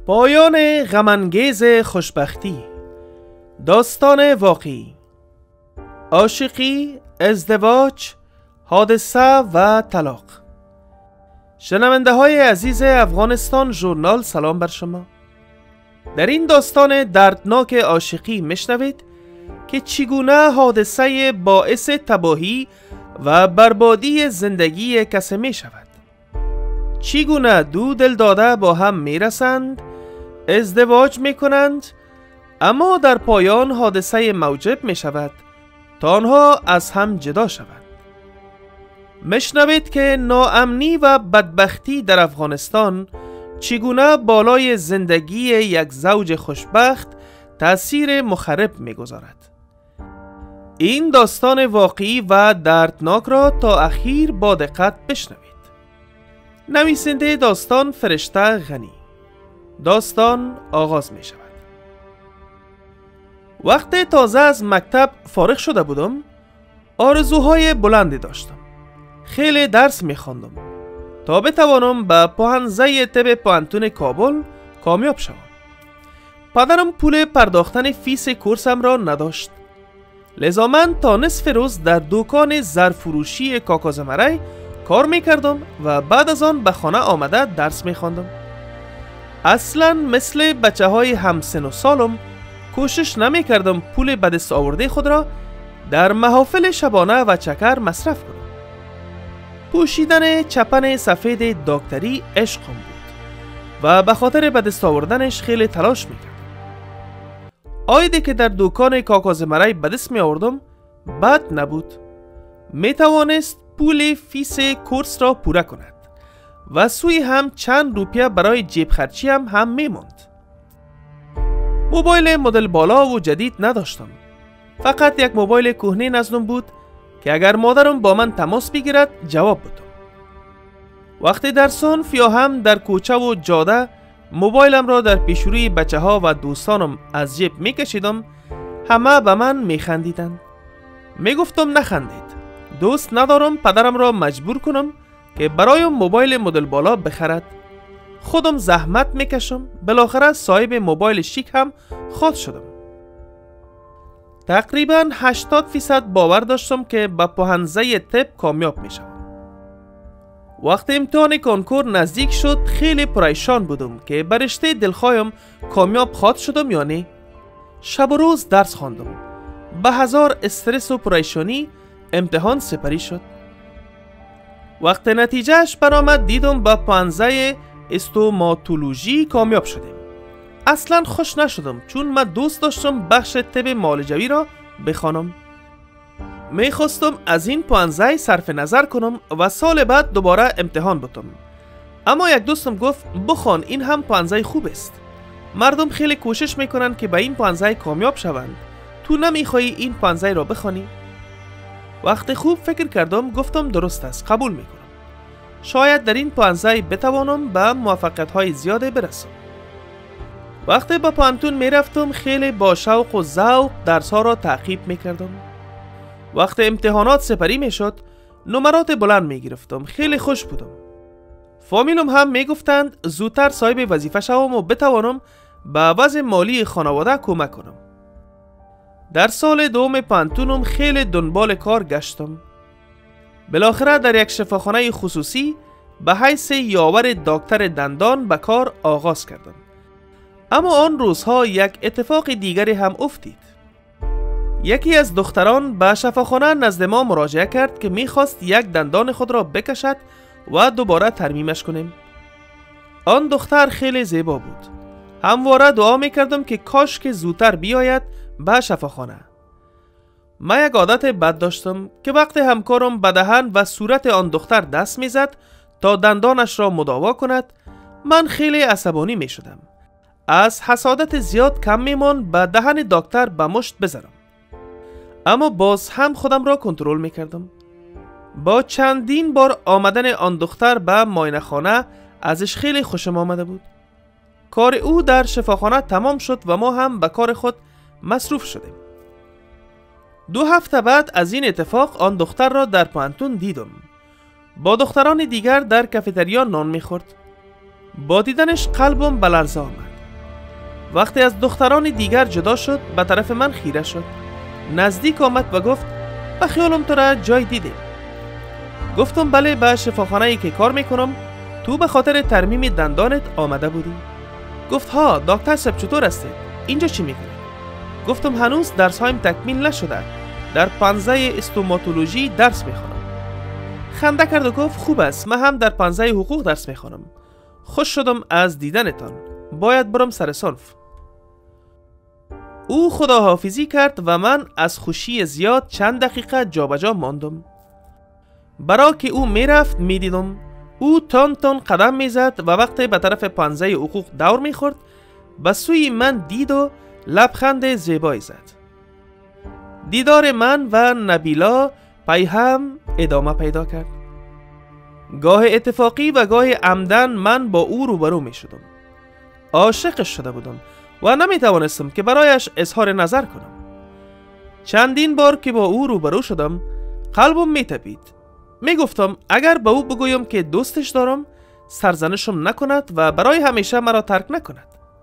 پایان غم‌انگیز خوشبختی. داستان واقعی. عاشقی، ازدواج، حادثه و طلاق. شنونده های عزیز افغانستان ژورنال، سلام بر شما. در این داستان دردناک عاشقی میشنوید که چگونه حادثه باعث تباهی و بربادی زندگی کسی می شود. چگونه دو دلداده با هم می رسند، ازدواج می کنند، اما در پایان حادثه موجب می شود تا آنها از هم جدا شوند. میشنوید که ناامنی و بدبختی در افغانستان چگونه بالای زندگی یک زوج خوشبخت تأثیر مخرب میگذارد. این داستان واقعی و دردناک را تا اخیر با دقت بشنوید. نویسنده داستان فرشته غنی. داستان آغاز می شود. وقتی تازه از مکتب فارغ شده بودم، آرزوهای بلندی داشتم. خیلی درس می خواندم تا بتوانم به پوهنزه طب پوهنتون کابل کامیاب شوم. پدرم پول پرداختن فیس کورسم را نداشت، لذا من تا نصف روز در دکان ظرف‌فروشی کاکا زمرای کار میکردم و بعد از آن به خانه آمده درس میخواندم. اصلا مثل بچه های همسن و سالم کوشش نمیکردم پول به دست آورده خود را در محافل شبانه و چکر مصرف کنم. پوشیدن چپن سفید دکتری عشقم بود و به خاطر به دست آوردنش خیلی تلاش میکردم. آیدی که در دکان کاکا زمرای به دست می آوردم بد نبود. می توانست پول فیس کورس را پوره کند و سوی هم چند روپیه برای جیب خرچی هم می ماند. موبایل مدل بالا و جدید نداشتم. فقط یک موبایل کهنه نزدم بود که اگر مادرم با من تماس بگیرد جواب بدم. وقتی در صنف یا هم در کوچه و جاده موبایلم را در پیشروی بچه ها و دوستانم از جیب می کشیدم، همه به من می خندیدند. می گفتم نخندید، دوست ندارم پدرم را مجبور کنم که برایم موبایل مدل بالا بخرد. خودم زحمت می کشم. بالاخره صاحب موبایل شیک هم خود شدم. تقریبا 80% باور داشتم که به پوهنزه طب کامیاب می شوم. وقتی امتحان کنکور نزدیک شد خیلی پریشان بودم که به رشته دلخواهم کامیاب خواهد شدم یا نه. شب و روز درس خواندم. به هزار استرس و پریشانی امتحان سپری شد. وقتی نتیجهش برآمد دیدم با پوهنزه استوماتولوژی کامیاب شدیم. اصلا خوش نشدم چون من دوست داشتم بخش طب معالجوی را بخوانم. میخواستم از این پوهنزه صرف نظر کنم و سال بعد دوباره امتحان بدم. اما یک دوستم گفت بخوان، این هم پوهنزه خوب است. مردم خیلی کوشش میکنن که به این پوهنزه کامیاب شوند. تو نمیخوایی این پوهنزه را بخوانی؟ وقتی خوب فکر کردم گفتم درست است، قبول میکنم. شاید در این پوهنزه بتوانم به موفقیت های زیاده برسم. وقتی به پوهنتون میرفتم خیلی با شوق و ذوق درس ها را تعقیب میکردم. وقتی امتحانات سپری میشد نمرات بلند میگرفتم. خیلی خوش بودم. فامیلم هم میگفتند زودتر صاحب وظیفه شوم و بتوانم به وضع مالی خانواده کمک کنم. در سال دوم پوهنتونم خیلی دنبال کار گشتم. بالاخره در یک شفاخانه خصوصی به حیث یاور دکتر دندان به کار آغاز کردم. اما آن روزها یک اتفاق دیگری هم افتید. یکی از دختران به شفاخانه نزد ما مراجعه کرد که میخواست یک دندان خود را بکشد و دوباره ترمیمش کنیم. آن دختر خیلی زیبا بود. همواره دعا میکردم که کاش که زودتر بیاید به شفاخانه. من یک عادت بد داشتم که وقتی همکارم به دهن و صورت آن دختر دست میزد تا دندانش را مداوا کند، من خیلی عصبانی میشدم. از حسادت زیاد کم میمان به دهن دکتر به مشت بزنم. اما باز هم خودم را کنترل میکردم. با چندین بار آمدن آن دختر به معاینه خانه ازش خیلی خوشم آمده بود. کار او در شفاخانه تمام شد و ما هم به کار خود مصروف شدیم. 2 هفته بعد از این اتفاق آن دختر را در پوهنتون دیدم. با دختران دیگر در کافیتریا نان میخورد. با دیدنش قلبم به لرزه آمد. وقتی از دختران دیگر جدا شد به طرف من خیره شد. نزدیک آمد و گفت به خیالم تو را جای دیدیم. گفتم بله، به شفاخانه‌ای که کار میکنم تو به خاطر ترمیم دندانت آمده بودی. گفت ها دکتر صاحب چطور هستید؟ اینجا چی میکنید؟ گفتم هنوز درس هایم تکمیل نشده، در پانزه استوماتولوژی درس میخوانم. خنده کرد و گفت خوب است، من هم در پانزه حقوق درس میخوانم. خوش شدم از دیدنتان، باید برم سر صنف. او خداحافظی کرد و من از خوشی زیاد چند دقیقه جابجا ماندم. برای که او میرفت میدیدم او تون تون قدم میزد و وقتی به طرف پانزه حقوق دور میخورد به سوی من دید و لبخند زیبایی زد. دیدار من و نبیلا پی هم ادامه پیدا کرد. گاه اتفاقی و گاه عمدن من با او روبرو می شدم. عاشقش شده بودم و نمی توانستم که برایش اظهار نظر کنم. چندین بار که با او روبرو شدم قلبم می تپید. می گفتم اگر به او بگویم که دوستش دارم سرزنشم نکند و برای همیشه مرا ترک نکند.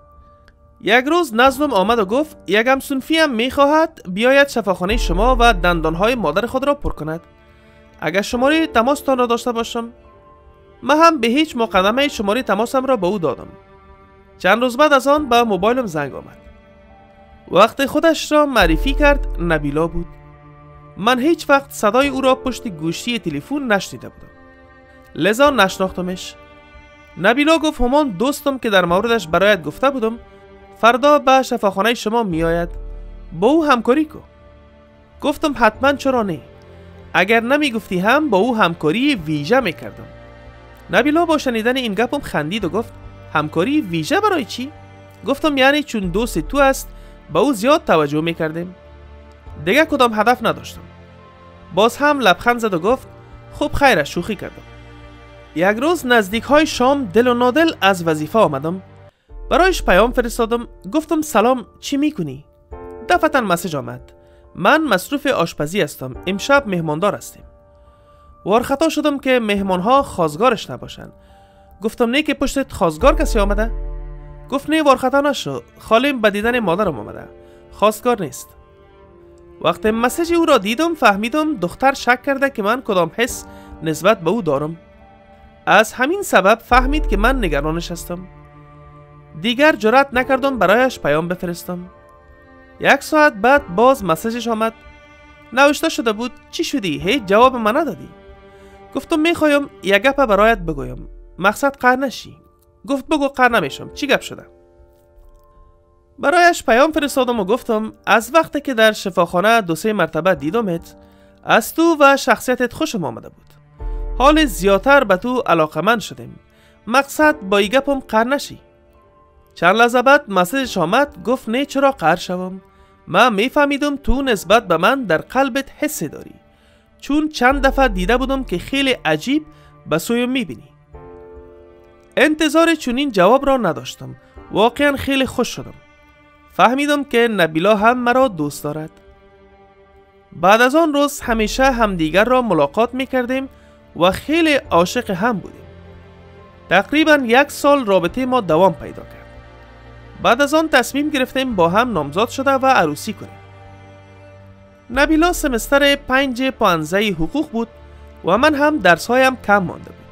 یک روز نزدم آمد و گفت یک همسنفی هم می خواهد بیاید شفاخانه شما و دندانهای مادر خود را پر کند. اگر شماره تماستان را داشته باشم. من هم به هیچ مقدمه شماره تماسم را به او دادم. چند روز بعد از آن به موبایلم زنگ آمد. وقتی خودش را معرفی کرد نبیلا بود. من هیچ وقت صدای او را پشت گوشی تلفن نشنیده بودم، لذا نشناختمش. نبیلا گفت همان دوستم که در موردش برایت گفته بودم فردا به شفاخانه شما می آید، با او همکاری کن. گفتم حتما، چرا نه؟ اگر نمی گفتی هم با او همکاری ویژه می کردم. نبیلا با شنیدن این گپم خندید و گفت همکاری ویژه برای چی؟ گفتم یعنی چون دوست تو است با او زیاد توجه می کردیم. دیگه کدام هدف نداشتم. باز هم لبخند زد و گفت خب خیره، شوخی کردم. یک روز نزدیک های شام دل و نادل از وظیفه آمدم. برایش پیام فرستادم. گفتم سلام، چی میکنی؟ دفعتا مسیج آمد. من مصروف آشپزی هستم، امشب مهماندار هستیم. وارخطا شدم که مهمانها خواستگارش نباشن. گفتم نه که پشتت خواستگار کسی آمده؟ گفت نه وارخطا نشو، خالیم به دیدن مادرم آمده، خواستگار نیست. وقتی مسیج او را دیدم فهمیدم دختر شک کرده که من کدام حس نسبت به او دارم. از همین سبب فهمید که من نگرانش هستم. دیگر جرأت نکردم برایش پیام بفرستم. یک ساعت بعد باز مسیجش آمد. نوشته شده بود چی شدی؟ هیچ جواب من ندادی. گفتم میخوایم یک گپ برایت بگویم، مقصد قهر نشی. گفت بگو، قهر نمیشم، چی گپ شده؟ برایش پیام فرستادم و گفتم از وقتی که در شفاخانه 2-3 مرتبه دیدمت از تو و شخصیتت خوشم آمده بود. حال زیادتر به تو علاقمند شدیم. مقصد با این گپم قهر نشی. چند لحظه بعد مسیجش آمد. گفت نه چرا قهر شوم؟ من میفهمیدم تو نسبت به من در قلبت حس داری، چون چند دفعه دیده بودم که خیلی عجیب به سویم میبینی. انتظار چنین جواب را نداشتم. واقعا خیلی خوش شدم. فهمیدم که نبیلا هم مرا دوست دارد. بعد از آن روز همیشه همدیگر را ملاقات میکردیم و خیلی عاشق هم بودیم. تقریبا 1 سال رابطه ما دوام پیدا کرد. بعد از آن تصمیم گرفتیم با هم نامزاد شده و عروسی کنیم. نبیلا سمستر 5 پانزه حقوق بود و من هم درسهایم کم مانده بود.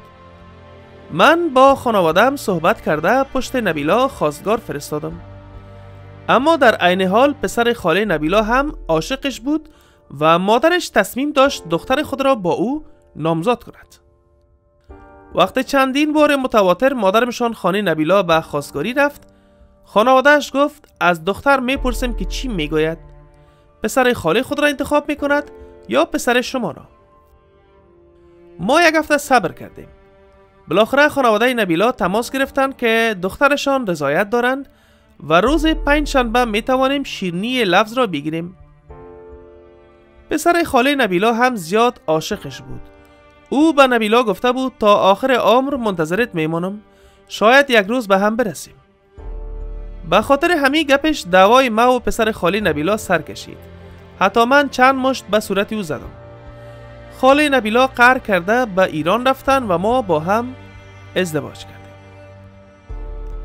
من با خانواده‌ام صحبت کرده پشت نبیلا خواستگار فرستادم. اما در عین حال پسر خاله نبیلا هم عاشقش بود و مادرش تصمیم داشت دختر خود را با او نامزاد کند. وقتی چندین بار متواتر مادرمشان خانه نبیلا به خواستگاری رفت، خانواده‌اش گفت از دختر میپرسیم که چی میگوید، پسر خاله خود را انتخاب میکند یا پسر شما را. ما 1 هفته صبر کردیم. بالاخره خانواده نبیلا تماس گرفتند که دخترشان رضایت دارند و روز 5 شنبه میتوانیم شیرینی لفظ را بگیریم. پسر خاله نبیلا هم زیاد عاشقش بود. او به نبیلا گفته بود تا آخر عمر منتظرت میمانم، شاید یک روز به هم برسیم. به خاطر همین گپش دعوای ما و پسر خاله نبیلا سر کشید. حتی من چند مشت به صورت او زدم. خاله نبیلا قهر کرده به ایران رفتن و ما با هم ازدواج کردیم.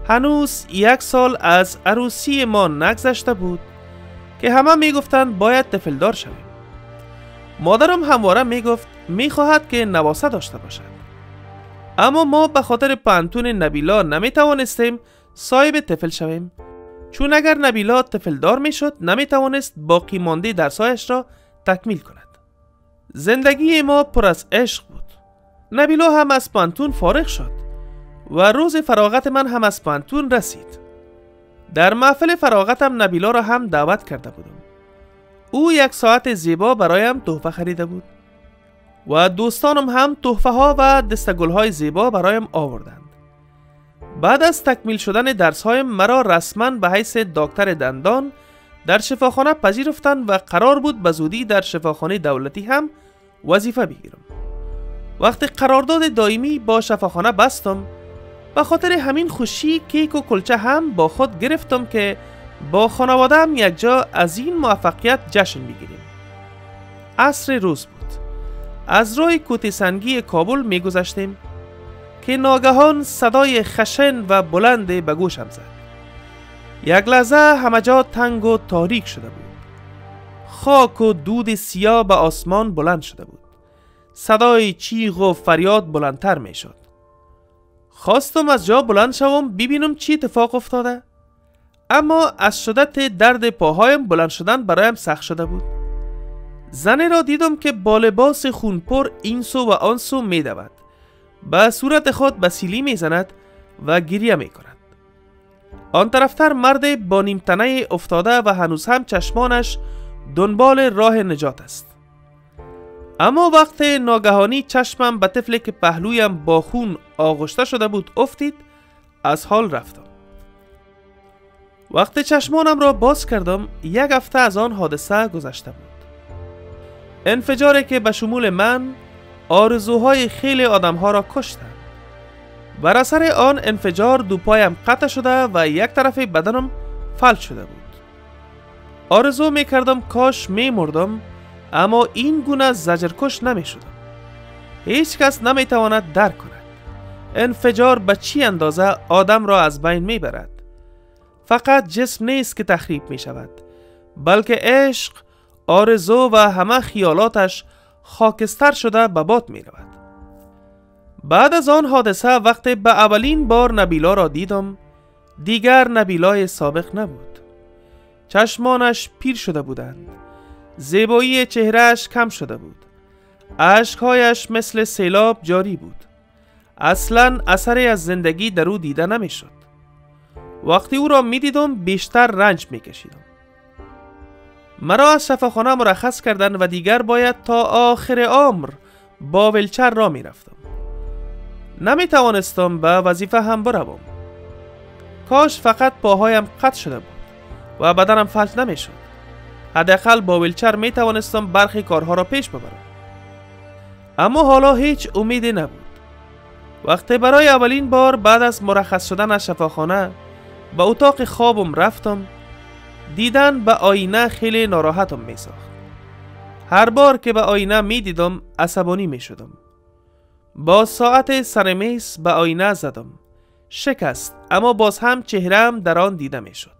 هنوز 1 سال از عروسی ما نگذشته بود که همه میگفتند باید طفلدار شویم. مادرم همواره میگفت میخواهد که نواسه داشته باشد. اما ما به خاطر پانتون نبیلا نمیتوانستیم صاحب طفل شویم، چون اگر نبیلا طفلدار میشد نمیتوانست باقی مانده درسایش را تکمیل کند. زندگی ما پر از عشق بود. نبیلا هم از پانتون فارغ شد و روز فراغت من هم از پانتون رسید. در محفل فراغتم نبیلا را هم دعوت کرده بودم. او 1 ساعت زیبا برایم تحفه خریده بود و دوستانم هم تحفه ها و دستگل های زیبا برایم آوردند. بعد از تکمیل شدن درس هایم مرا رسما به حیث دکتر دندان در شفاخانه پذیرفتند و قرار بود به زودی در شفاخانه دولتی هم وظیفه بگیرم. وقتی قرارداد دائمی با شفاخانه بستم، به خاطر همین خوشی کیک و کلچه هم با خود گرفتم که با خانواده‌ام یک جا از این موفقیت جشن بگیریم. عصر روز بود. از راه کوته سنگی کابل می گذشتیم که ناگهان صدای خشن و بلند به گوشم زد. یک لحظه همه جا تنگ و تاریک شده بود. خاک و دود سیاه به آسمان بلند شده بود. صدای چیغ و فریاد بلندتر می شد. خواستم از جا بلند شوم ببینم چی اتفاق افتاده، اما از شدت درد پاهایم بلند شدن برایم سخت شده بود. زنی را دیدم که با لباس خونپر این سو و آن سو می دود. به صورت خود به سیلی می زند و گریه می کند. آن طرفتر مرد با نیمتنه افتاده و هنوز هم چشمانش دنبال راه نجات است. اما وقت ناگهانی چشمم به طفلی که پهلویم با خون آغشته شده بود افتید، از حال رفتم. وقت چشمانم را باز کردم 1 هفته از آن حادثه گذشته بود. انفجاری که به شمول من آرزوهای خیلی آدمها را کشتند. بر اثر آن انفجار 2 پایم قطع شده و 1 طرف بدنم فلج شده بود. آرزو می کردم کاش می مردم، اما این گونه زجرکش نمی شدم. هیچ کس نمی تواند درک کند انفجار به چی اندازه آدم را از بین می برد. فقط جسم نیست که تخریب می شود، بلکه عشق، آرزو و همه خیالاتش خاکستر شده به باد می رود. بعد از آن حادثه وقتی به اولین بار نبیلا را دیدم، دیگر نبیلای سابق نبود. چشمانش پیر شده بودند. زیبایی چهرهش کم شده بود. اشکهایش مثل سیلاب جاری بود. اصلاً اثری از زندگی در او دیده نمی شد. وقتی او را می دیدم بیشتر رنج می کشیدم. مرا از شفاخانه مرخص کردند و دیگر باید تا آخر عمر با ویلچر را می رفتم. نمی توانستم به وظیفه هم بروم. کاش فقط پاهایم قطع شده بود و بدنم فلج نمی شد. حداقل با ویلچر می توانستم برخی کارها را پیش ببرم. اما حالا هیچ امیدی نبود. وقتی برای اولین بار بعد از مرخص شدن از شفاخانه به اتاق خوابم رفتم، دیدن به آینه خیلی ناراحتم می ساخت. هر بار که به آینه می دیدم عصبانی می شدم. با ساعت سرمیز به آینه زدم. شکست، اما باز هم چهره‌ام در آن دیده می شد.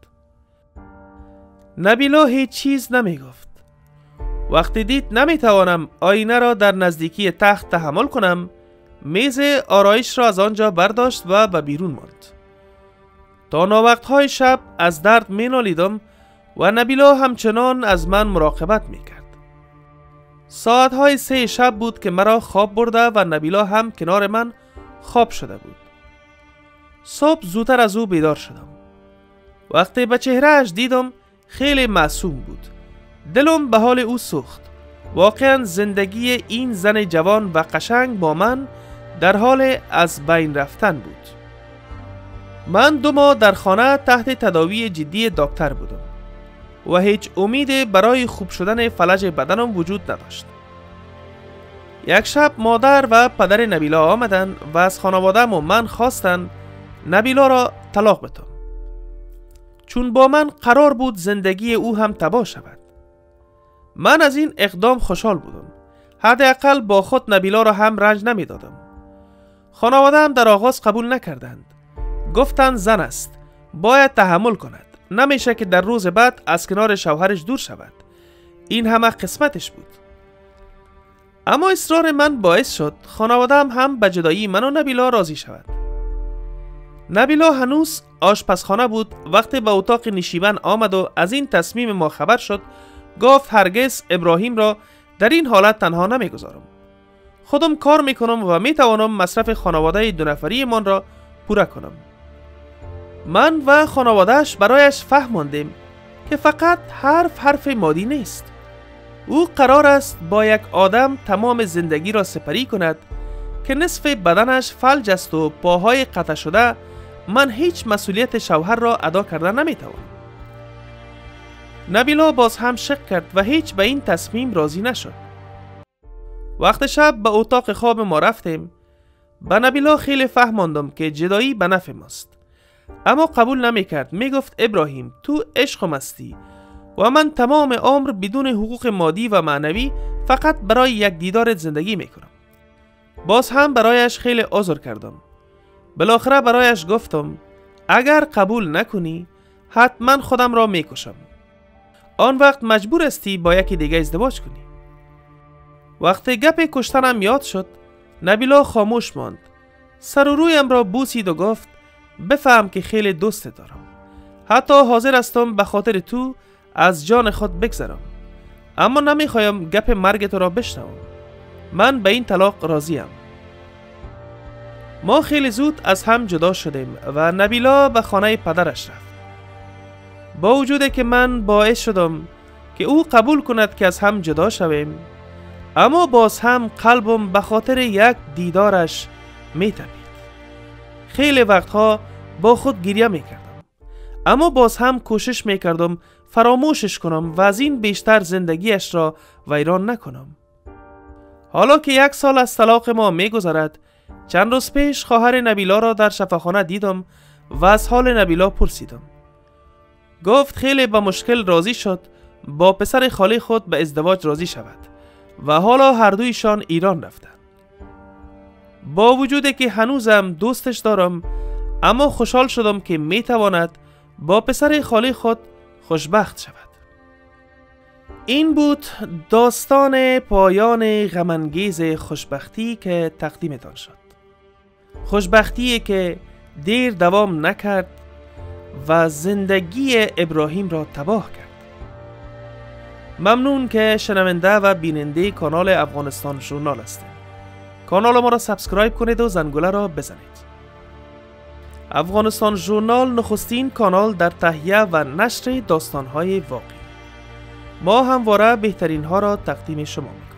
نبیلا هیچ چیز نمی گفت. وقتی دید نمی توانم آینه را در نزدیکی تخت تحمل کنم، میز آرایش را از آنجا برداشت و به بیرون ماند. تا ناوقت‌های شب از درد می نالیدم و نبیلا همچنان از من مراقبت می کرد. ساعت‌های 3 شب بود که مرا خواب برده و نبیلا هم کنار من خواب شده بود. صبح زودتر از او بیدار شدم. وقتی به چهرهش دیدم خیلی معصوم بود. دلم به حال او سوخت. واقعا زندگی این زن جوان و قشنگ با من در حال از بین رفتن بود. من 2 ماه در خانه تحت تداوی جدی دکتر بودم و هیچ امیدی برای خوب شدن فلج بدنم وجود نداشت. یک شب مادر و پدر نبیلا آمدند و از خانواده‌ام و من خواستند نبیلا را طلاق بدم، چون با من قرار بود زندگی او هم تباه شود. من از این اقدام خوشحال بودم. حداقل با خود نبیلا را هم رنج نمی دادم. خانواده‌ام در آغاز قبول نکردند. گفتند زن است، باید تحمل کند، نمیشه که در روز بعد از کنار شوهرش دور شود. این همه قسمتش بود. اما اصرار من باعث شد خانواده‌ام هم به جدایی من و نبیلا راضی شود. نبیلا هنوز آشپزخانه بود وقتی به اتاق نشیمن آمد و از این تصمیم ما خبر شد. گفت هرگز ابراهیم را در این حالت تنها نمیگذارم. خودم کار میکنم و میتوانم مصرف خانواده دو نفری من را پوره کنم. من و خانوادهش برایش فهماندیم که فقط حرف مادی نیست. او قرار است با یک آدم تمام زندگی را سپری کند که نصف بدنش فلج است و پاهای قطع شده. من هیچ مسئولیت شوهر را ادا کرده نمیتوانم. نبیلا باز هم شک کرد و هیچ به این تصمیم راضی نشد. وقت شب به اتاق خواب ما رفتیم. به نبیلا خیلی فهماندم که جدایی به نفع ماست، اما قبول نمی کرد. می گفت ابراهیم تو عشقم هستی و من تمام عمر بدون حقوق مادی و معنوی فقط برای یک دیدارت زندگی می کنم. باز هم برایش خیلی عذر کردم. بالاخره برایش گفتم اگر قبول نکنی حتما خودم را می کشم. آن وقت مجبور استی با یکی دیگه ازدواج کنی. وقتی گپ کشتنم یاد شد نبیلا خاموش ماند. سر و رویم را بوسید و گفت بفهم که خیلی دوست دارم. حتی حاضر هستم به خاطر تو از جان خود بگذرم، اما نمیخوایم گپ مرگ تو را بشنوم. من به این طلاق راضیم. ما خیلی زود از هم جدا شدیم و نبیلا به خانه پدرش رفت. با وجودی که من باعث شدم که او قبول کند که از هم جدا شویم، اما باز هم قلبم به خاطر یک دیدارش میتپید. خیلی وقتها با خود گریه میکردم، اما باز هم کوشش میکردم فراموشش کنم و از این بیشتر زندگیش را ویران نکنم. حالا که 1 سال از طلاق ما میگذرد، چند روز پیش خواهر نبیلا را در شفاخانه دیدم و از حال نبیلا پرسیدم. گفت خیلی با مشکل راضی شد با پسر خاله خود به ازدواج راضی شود و حالا هر دویشان ایران رفتند. با وجودی که هنوزم دوستش دارم، اما خوشحال شدم که میتواند با پسر خاله خود خوشبخت شود. این بود داستان پایان غم‌انگیز خوشبختی که تقدیمتان شد. خوشبختی که دیر دوام نکرد و زندگی ابراهیم را تباه کرد. ممنون که شنونده و بیننده کانال افغانستان ژورنال هستید. کانال ما را سابسکرایب کنید و زنگوله را بزنید. افغانستان ژورنال نخستین کانال در تهیه و نشر داستان‌های واقعی. ما همواره بهترین ها را تقدیم شما می‌کنیم.